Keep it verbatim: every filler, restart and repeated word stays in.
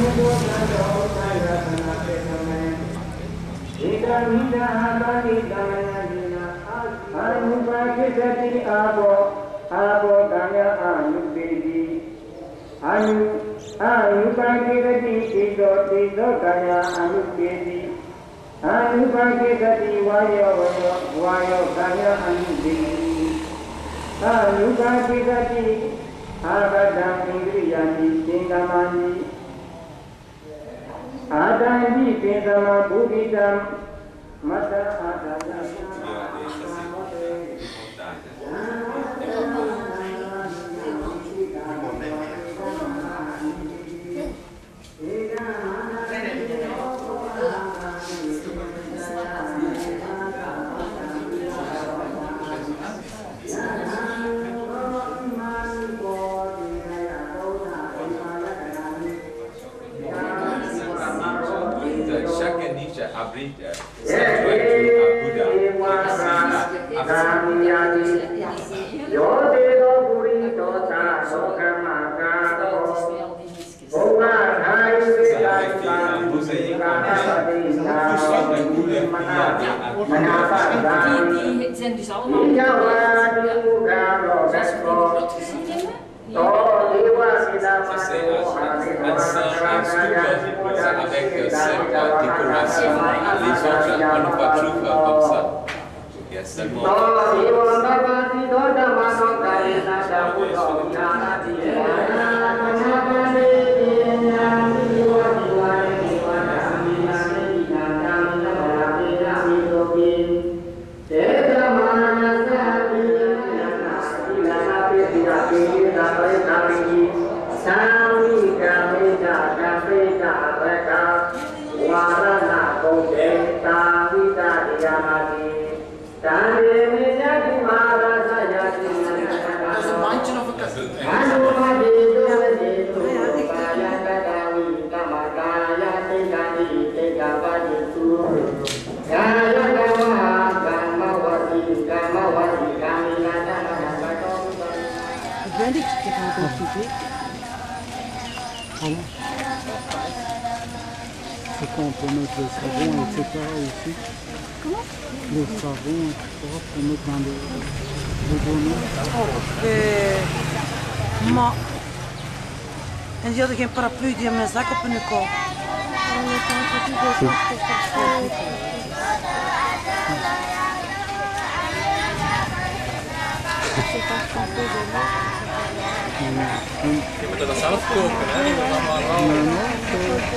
C'est quand on peut mettre le savon, et cetera aussi. Comment? Le savon, et cetera pour mettre dans le, le bonnet. Oh, eh, ma... En die hadden geen paraplu, die hebben mijn zak op hun kop. Je moet dat zelf koken, hè? Je moet allemaal rauw.